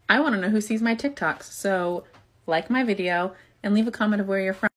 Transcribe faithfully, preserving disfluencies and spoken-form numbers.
I want to know who sees my TikToks. So like my video and leave a comment of where you're from.